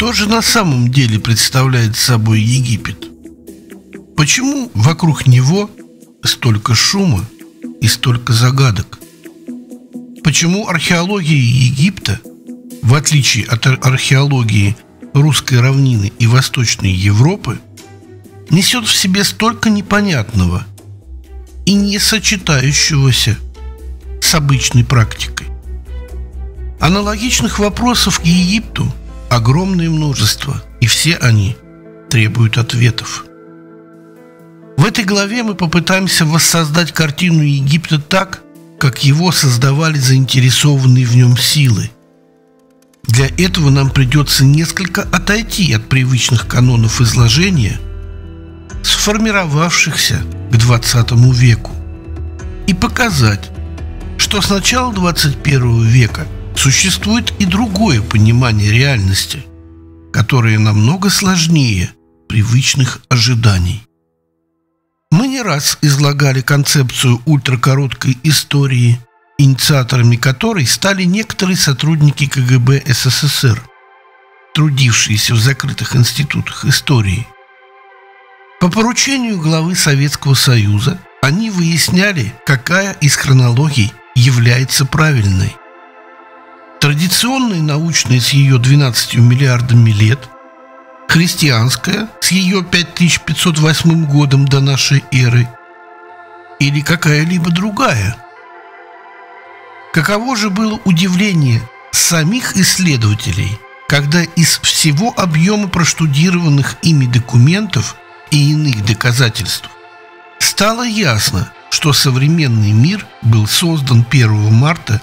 Что же на самом деле представляет собой Египет? Почему вокруг него столько шума и столько загадок? Почему археология Египта, в отличие от археологии русской равнины и Восточной Европы, несет в себе столько непонятного и не сочетающегося с обычной практикой? Аналогичных вопросов к Египту огромное множество, и все они требуют ответов. В этой главе мы попытаемся воссоздать картину Египта так, как его создавали заинтересованные в нем силы. Для этого нам придется несколько отойти от привычных канонов изложения, сформировавшихся к XX веку, и показать, что с начала XXI века существует и другое понимание реальности, которое намного сложнее привычных ожиданий. Мы не раз излагали концепцию ультракороткой истории, инициаторами которой стали некоторые сотрудники КГБ СССР, трудившиеся в закрытых институтах истории. По поручению главы Советского Союза они выясняли, какая из хронологий является правильной. Традиционная научная с ее 12 миллиардами лет, христианская с ее 5508 годом до нашей эры или какая-либо другая? Каково же было удивление самих исследователей, когда из всего объема проштудированных ими документов и иных доказательств стало ясно, что современный мир был создан 1 марта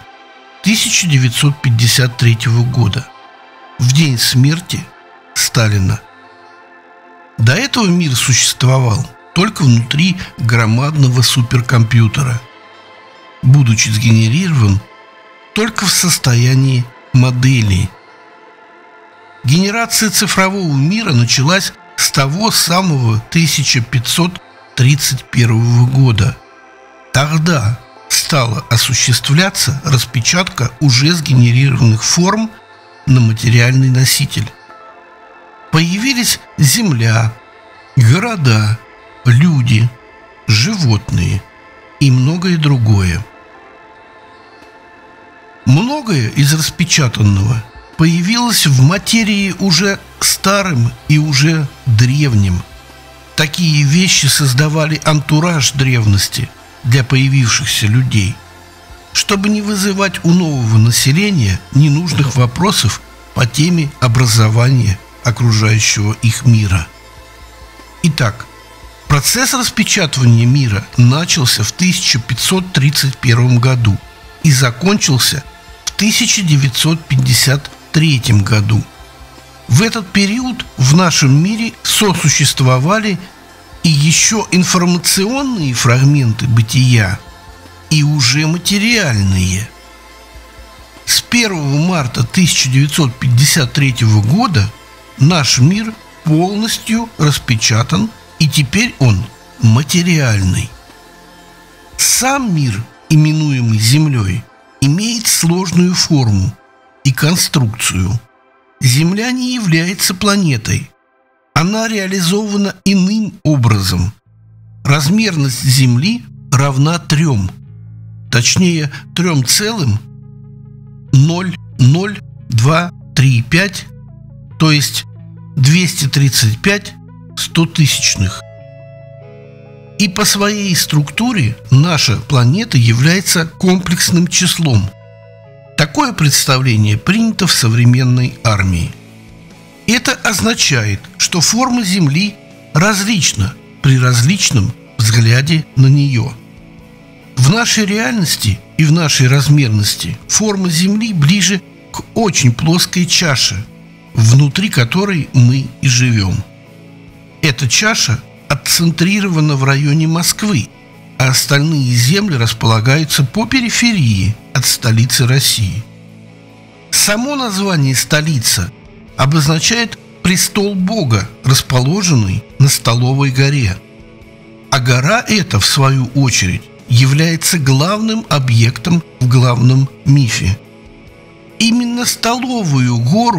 1953 года, в день смерти Сталина. До этого мир существовал только внутри громадного суперкомпьютера, будучи сгенерирован только в состоянии модели. Генерация цифрового мира началась с того самого 1531 года. Тогда стала осуществляться распечатка уже сгенерированных форм на материальный носитель. Появились земля, города, люди, животные и многое другое. Многое из распечатанного появилось в материи уже старым и уже древним. Такие вещи создавали антураж древности для появившихся людей, чтобы не вызывать у нового населения ненужных вопросов по теме образования окружающего их мира. Итак, процесс распечатывания мира начался в 1531 году и закончился в 1953 году. В этот период в нашем мире сосуществовали и еще информационные фрагменты бытия, и уже материальные. С 1 марта 1953 года наш мир полностью распечатан, и теперь он материальный. Сам мир, именуемый Землей, имеет сложную форму и конструкцию. Земля не является планетой. Она реализована иным образом. Размерность Земли равна 3, точнее 3,00235, то есть 235 стотысячных. И по своей структуре наша планета является комплексным числом. Такое представление принято в современной армии. Это означает, что форма Земли различна при различном взгляде на нее. В нашей реальности и в нашей размерности форма Земли ближе к очень плоской чаше, внутри которой мы и живем. Эта чаша отцентрирована в районе Москвы, а остальные земли располагаются по периферии от столицы России. Само название «столица» обозначает престол Бога, расположенный на Столовой горе. А гора эта, в свою очередь, является главным объектом в главном мифе. Именно Столовую гору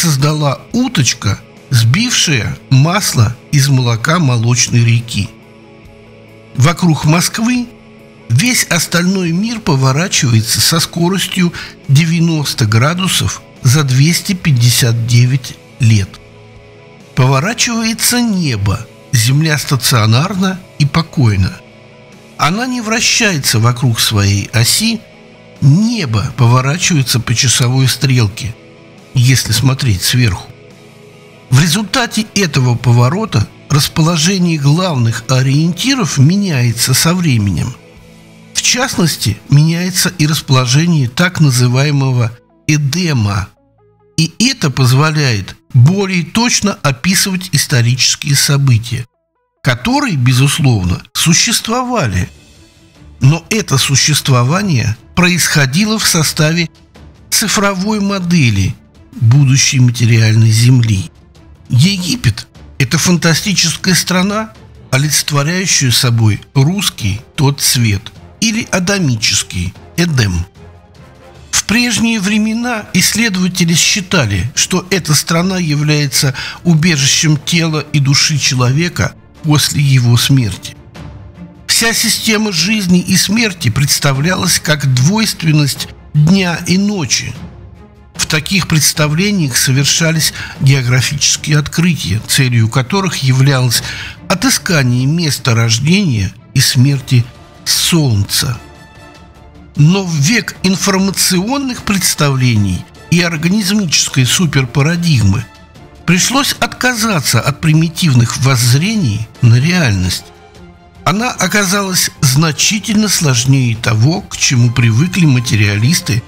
создала уточка, сбившая масло из молока молочной реки. Вокруг Москвы весь остальной мир поворачивается со скоростью 90 градусов за 259 лет. Поворачивается небо, Земля стационарна и покойна. Она не вращается вокруг своей оси, небо поворачивается по часовой стрелке, если смотреть сверху. В результате этого поворота расположение главных ориентиров меняется со временем. В частности, меняется и расположение так называемого эдема, и это позволяет более точно описывать исторические события, которые, безусловно, существовали. Но это существование происходило в составе цифровой модели будущей материальной Земли. Египет – это фантастическая страна, олицетворяющая собой русский тот цвет, или адамический Эдем. В прежние времена исследователи считали, что эта страна является убежищем тела и души человека после его смерти. Вся система жизни и смерти представлялась как двойственность дня и ночи. В таких представлениях совершались географические открытия, целью которых являлось отыскание места рождения и смерти Солнца. Но в век информационных представлений и организмической суперпарадигмы пришлось отказаться от примитивных воззрений на реальность. Она оказалась значительно сложнее того, к чему привыкли материалисты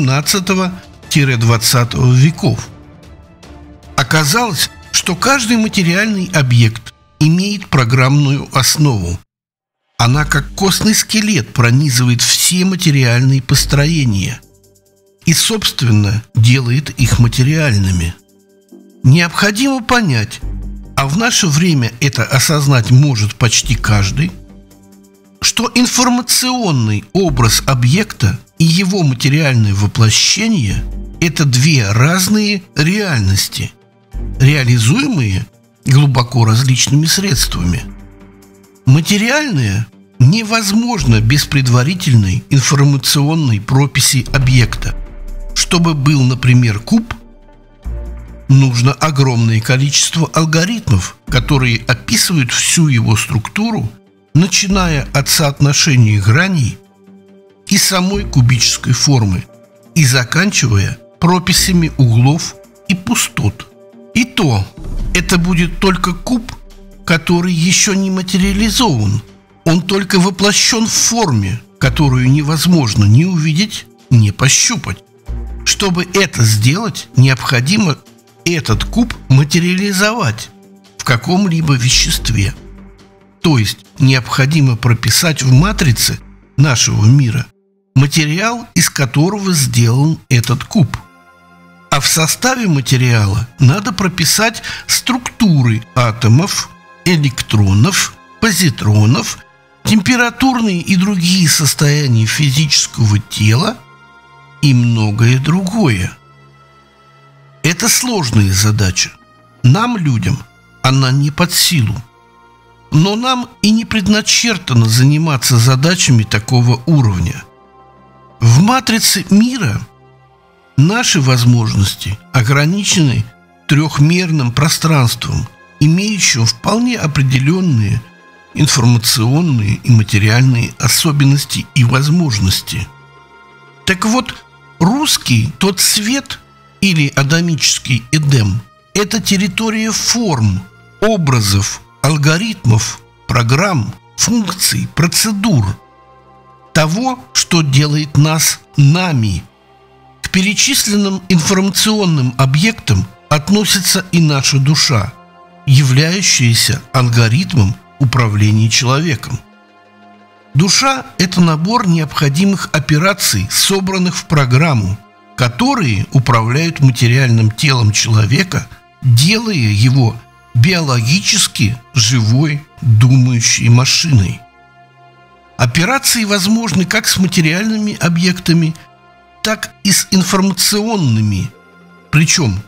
XVII-XX веков. Оказалось, что каждый материальный объект имеет программную основу. Она, как костный скелет, пронизывает все материальные построения и, собственно, делает их материальными. Необходимо понять, а в наше время это осознать может почти каждый, что информационный образ объекта и его материальное воплощение – это две разные реальности, реализуемые глубоко различными средствами. Материальное невозможно без предварительной информационной прописи объекта. Чтобы был, например, куб, нужно огромное количество алгоритмов, которые описывают всю его структуру, начиная от соотношения граней и самой кубической формы и заканчивая прописями углов и пустот. И то это будет только куб, который еще не материализован. Он только воплощен в форме, которую невозможно ни увидеть, ни пощупать. Чтобы это сделать, необходимо этот куб материализовать в каком-либо веществе. То есть необходимо прописать в матрице нашего мира материал, из которого сделан этот куб. А в составе материала надо прописать структуры атомов, электронов, позитронов, температурные и другие состояния физического тела и многое другое. Это сложная задача. Нам, людям, она не под силу. Но нам и не предначертано заниматься задачами такого уровня. В матрице мира наши возможности ограничены трехмерным пространством, имеющим вполне определенные информационные и материальные особенности и возможности. Так вот, русский тот свет или адамический Эдем – это территория форм, образов, алгоритмов, программ, функций, процедур, того, что делает нас нами. К перечисленным информационным объектам относится и наша душа, являющаяся алгоритмом управления человеком. Душа – это набор необходимых операций, собранных в программу, которые управляют материальным телом человека, делая его биологически живой, думающей машиной. Операции возможны как с материальными объектами, так и с информационными. Причем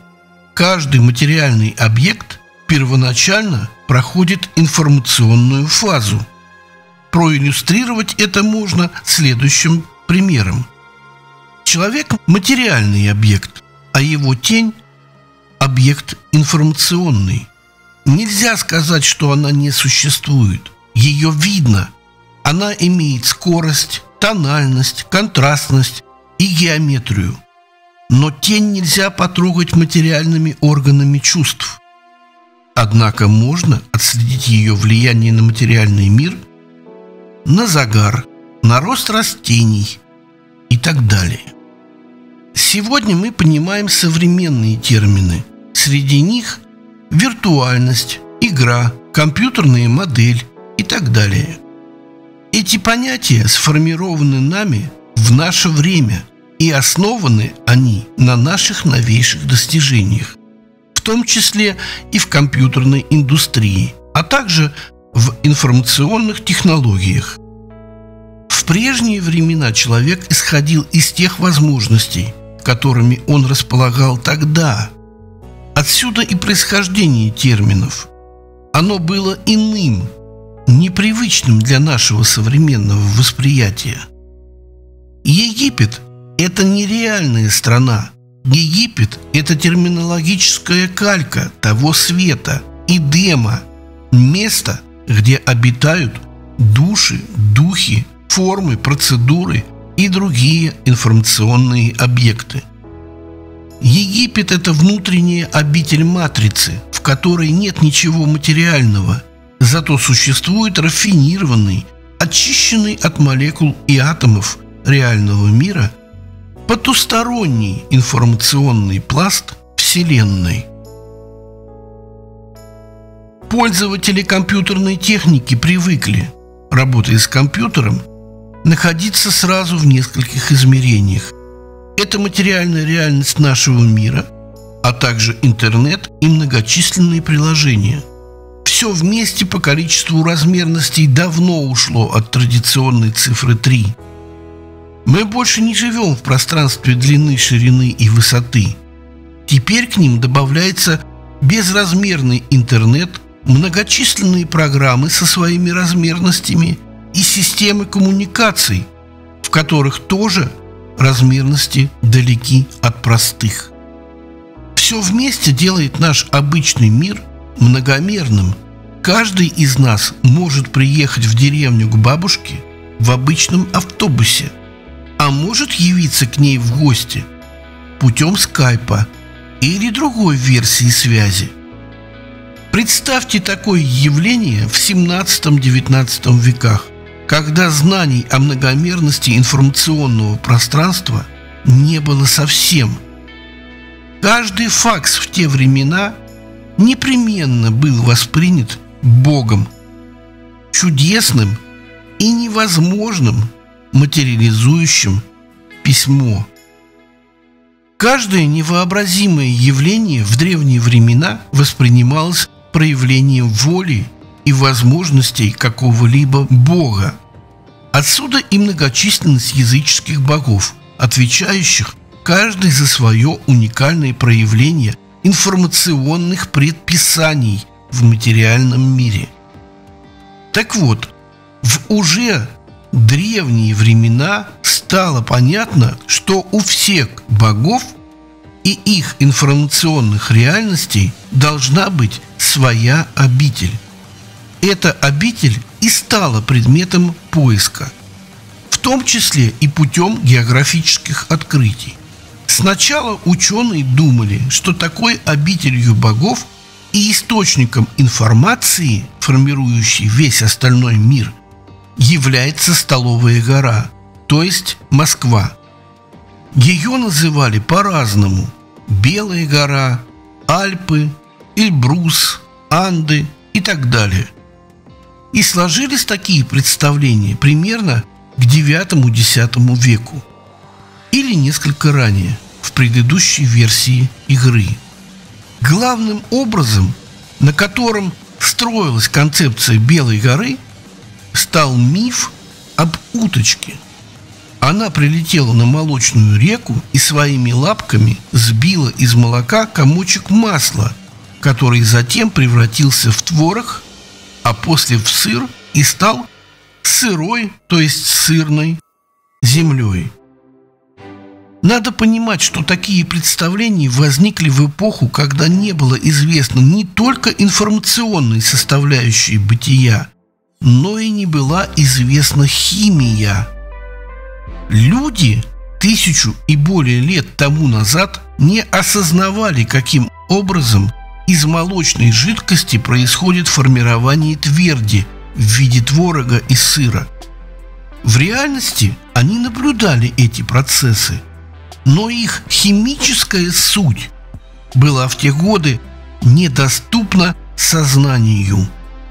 каждый материальный объект первоначально проходит информационную фазу. Проиллюстрировать это можно следующим примером. Человек – материальный объект, а его тень – объект информационный. Нельзя сказать, что она не существует. Ее видно. Она имеет скорость, тональность, контрастность и геометрию. Но тень нельзя потрогать материальными органами чувств. Однако можно отследить ее влияние на материальный мир, на загар, на рост растений и так далее. Сегодня мы понимаем современные термины. Среди них виртуальность, игра, компьютерная модель и так далее. Эти понятия сформированы нами в наше время, и основаны они на наших новейших достижениях, в том числе и в компьютерной индустрии, а также в информационных технологиях. В прежние времена человек исходил из тех возможностей, которыми он располагал тогда. Отсюда и происхождение терминов. Оно было иным, непривычным для нашего современного восприятия. Египет – это нереальная страна. Египет – это терминологическая калька того света, Эдема, место, где обитают души, духи, формы, процедуры и другие информационные объекты. Египет – это внутренняя обитель матрицы, в которой нет ничего материального, зато существует рафинированный, очищенный от молекул и атомов реального мира потусторонний информационный пласт Вселенной. Пользователи компьютерной техники привыкли, работая с компьютером, находиться сразу в нескольких измерениях. Это материальная реальность нашего мира, а также интернет и многочисленные приложения. Все вместе по количеству размерностей давно ушло от традиционной цифры 3. Мы больше не живем в пространстве длины, ширины и высоты. Теперь к ним добавляется безразмерный интернет, многочисленные программы со своими размерностями и системы коммуникаций, в которых тоже размерности далеки от простых. Все вместе делает наш обычный мир многомерным. Каждый из нас может приехать в деревню к бабушке в обычном автобусе, а может явиться к ней в гости путем скайпа или другой версии связи. Представьте такое явление в 17-19 веках, когда знаний о многомерности информационного пространства не было совсем. Каждый факс в те времена непременно был воспринят Богом, чудесным и невозможным, материализующим письмо. Каждое невообразимое явление в древние времена воспринималось проявлением воли и возможностей какого-либо бога. Отсюда и многочисленность языческих богов, отвечающих каждый за свое уникальное проявление информационных предписаний в материальном мире. Так вот, в уже древние времена стало понятно, что у всех богов и их информационных реальностей должна быть своя обитель. Эта обитель и стала предметом поиска, в том числе и путем географических открытий. Сначала ученые думали, что такой обителью богов и источником информации, формирующей весь остальной мир, является Столовая гора, то есть Москва. Ее называли по-разному: Белая гора, Альпы, Эльбрус, Анды и так далее. И сложились такие представления примерно к IX-X веку или несколько ранее, в предыдущей версии игры. Главным образом, на котором строилась концепция Белой горы, стал миф об уточке. Она прилетела на молочную реку и своими лапками сбила из молока комочек масла, который затем превратился в творог, а после в сыр и стал сырой, то есть сырной землей. Надо понимать, что такие представления возникли в эпоху, когда не было известно не только информационной составляющей бытия, но и не была известна химия. Люди 1000 и более лет тому назад не осознавали, каким образом из молочной жидкости происходит формирование тверди в виде творога и сыра. В реальности они наблюдали эти процессы, но их химическая суть была в те годы недоступна сознанию.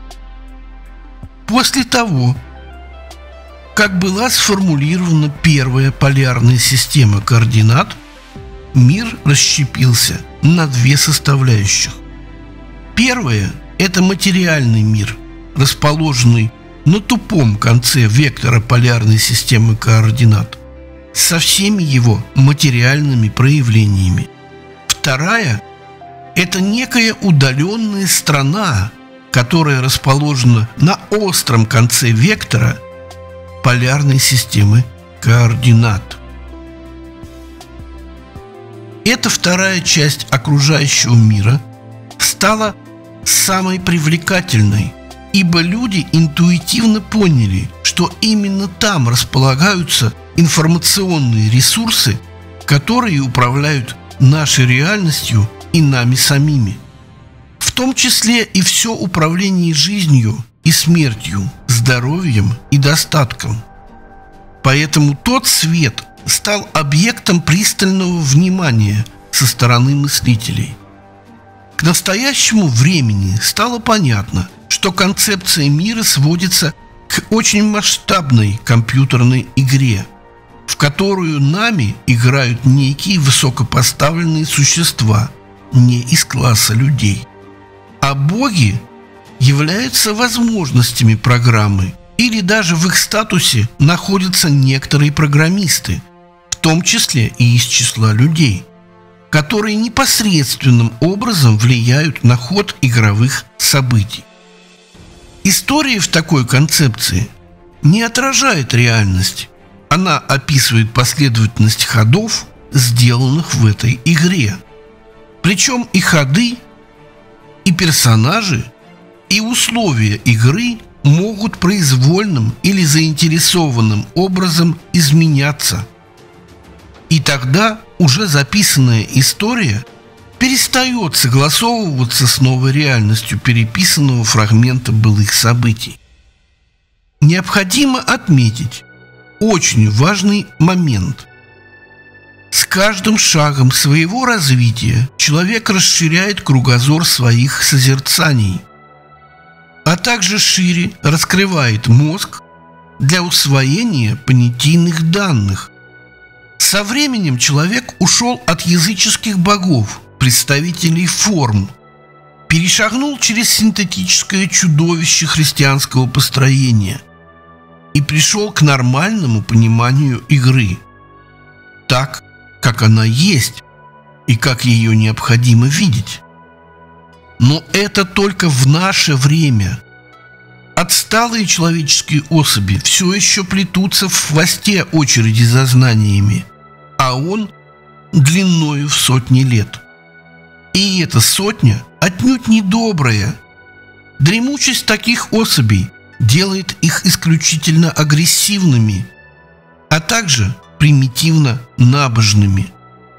После того, как была сформулирована первая полярная система координат, мир расщепился на две составляющих. Первая – это материальный мир, расположенный на тупом конце вектора полярной системы координат, со всеми его материальными проявлениями. Вторая – это некая удаленная страна, которая расположена на остром конце вектора полярной системы координат. Эта вторая часть окружающего мира стала самой привлекательной, ибо люди интуитивно поняли, что именно там располагаются информационные ресурсы, которые управляют нашей реальностью и нами самими, в том числе и все управление жизнью и смертью, здоровьем и достатком. Поэтому тот свет стал объектом пристального внимания со стороны мыслителей. К настоящему времени стало понятно, что концепция мира сводится к очень масштабной компьютерной игре, в которую нами играют некие высокопоставленные существа, не из класса людей. А боги являются возможностями программы, или даже в их статусе находятся некоторые программисты, в том числе и из числа людей, которые непосредственным образом влияют на ход игровых событий. История в такой концепции не отражает реальность. Она описывает последовательность ходов, сделанных в этой игре. Причем и ходы, и персонажи, и условия игры могут произвольным или заинтересованным образом изменяться. И тогда уже записанная история перестает согласовываться с новой реальностью переписанного фрагмента былых событий. Необходимо отметить очень важный момент. С каждым шагом своего развития человек расширяет кругозор своих созерцаний, а также шире раскрывает мозг для усвоения понятийных данных. Со временем человек ушел от языческих богов, представителей форм, перешагнул через синтетическое чудовище христианского построения и пришел к нормальному пониманию игры, так, как она есть и как ее необходимо видеть. Но это только в наше время. Отсталые человеческие особи все еще плетутся в хвосте очереди за знаниями, а он длиною в сотни лет. И эта сотня отнюдь не добрая. Дремучесть таких особей делает их исключительно агрессивными, а также примитивно набожными.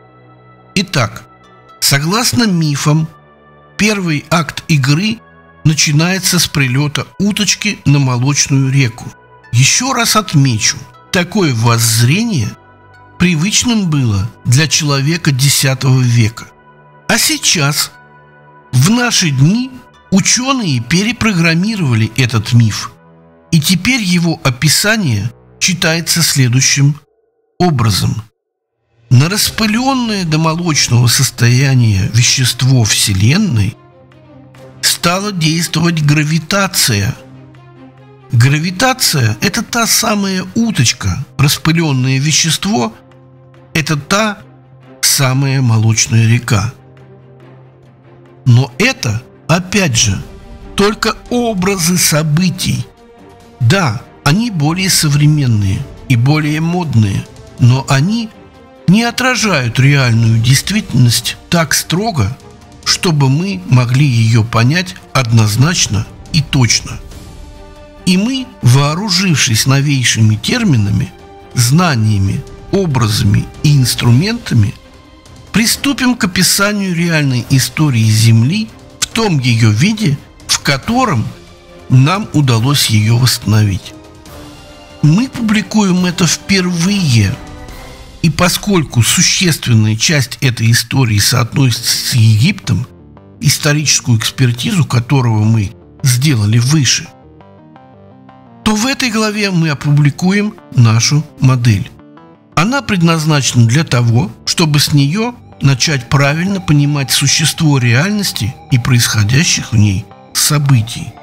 Итак, согласно мифам, первый акт игры начинается с прилета уточки на молочную реку. Еще раз отмечу, такое воззрение привычным было для человека X века. А сейчас, в наши дни, ученые перепрограммировали этот миф, и теперь его описание читается следующим образом. На распыленное до молочного состояния вещество Вселенной стала действовать гравитация. Гравитация – это та самая уточка, распыленное вещество – это та самая молочная река. Но это, опять же, только образы событий. Да, они более современные и более модные, но они не отражают реальную действительность так строго, чтобы мы могли ее понять однозначно и точно. И мы, вооружившись новейшими терминами, знаниями, образами и инструментами, приступим к описанию реальной истории Земли в том ее виде, в котором нам удалось ее восстановить. Мы публикуем это впервые, и поскольку существенная часть этой истории соотносится с Египтом, историческую экспертизу которого мы сделали выше, то в этой главе мы опубликуем нашу модель. Она предназначена для того, чтобы с нее начать правильно понимать существо реальности и происходящих в ней событий.